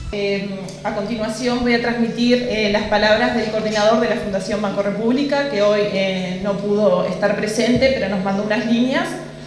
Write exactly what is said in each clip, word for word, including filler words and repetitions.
Eh, a continuación voy a transmitir eh, las palabras del coordinador de la Fundación Banco República, que hoy eh, no pudo estar presente, pero nos mandó unas líneas.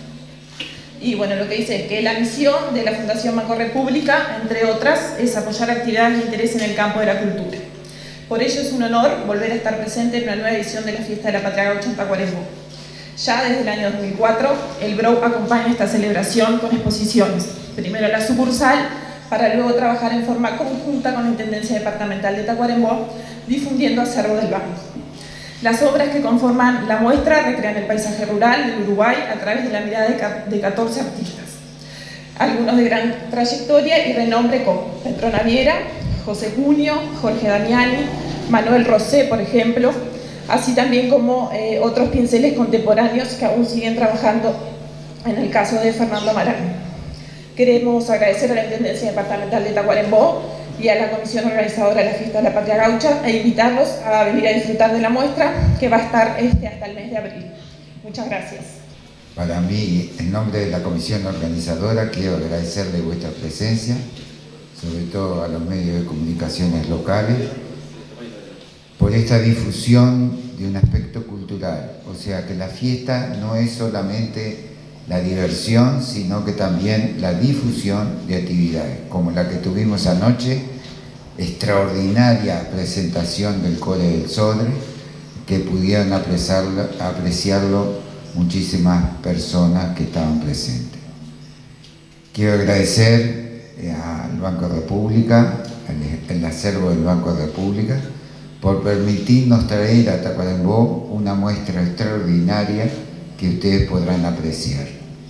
Y bueno, lo que dice es que la misión de la Fundación Banco República, entre otras, es apoyar actividades de interés en el campo de la cultura. Por ello es un honor volver a estar presente en una nueva edición de la Fiesta de la Patria Gaucha en Tacuarembó. Ya desde el año dos mil cuatro, el B R O acompaña esta celebración con exposiciones. Primero la sucursal, para luego trabajar en forma conjunta con la Intendencia Departamental de Tacuarembó, difundiendo acervo del banco. Las obras que conforman la muestra recrean el paisaje rural del Uruguay a través de la mirada de catorce artistas, algunos de gran trayectoria y renombre como Petrona Viera, José Junio, Jorge Damiani, Manuel Rosé, por ejemplo, así también como eh, otros pinceles contemporáneos que aún siguen trabajando en el caso de Fernando Marán. Queremos agradecer a la Intendencia Departamental de Tacuarembó y a la Comisión Organizadora de la Fiesta de la Patria Gaucha e invitarlos a venir a disfrutar de la muestra que va a estar este hasta el mes de abril. Muchas gracias. Para mí, en nombre de la Comisión Organizadora, quiero agradecerle vuestra presencia, sobre todo a los medios de comunicaciones locales, por esta difusión de un aspecto cultural. O sea, que la fiesta no es solamente la diversión, sino que también la difusión de actividades, como la que tuvimos anoche, extraordinaria presentación del Cole del Sodre, que pudieron apreciarlo, apreciarlo muchísimas personas que estaban presentes. Quiero agradecer al Banco República, al, al acervo del Banco República, por permitirnos traer a Tacuarembó una muestra extraordinaria que ustedes podrán apreciar.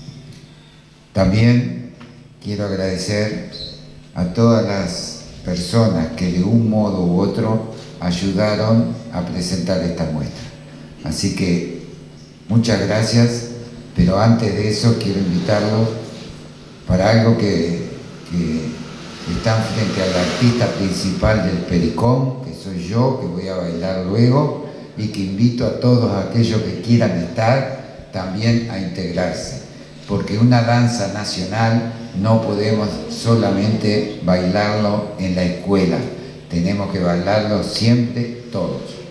También quiero agradecer a todas las personas que de un modo u otro ayudaron a presentar esta muestra. Así que muchas gracias, pero antes de eso quiero invitarlos para algo que, que están frente al artista principal del Pericón, que soy yo, que voy a bailar luego, y que invito a todos aquellos que quieran estar también a integrarse, porque una danza nacional no podemos solamente bailarlo en la escuela, tenemos que bailarlo siempre todos.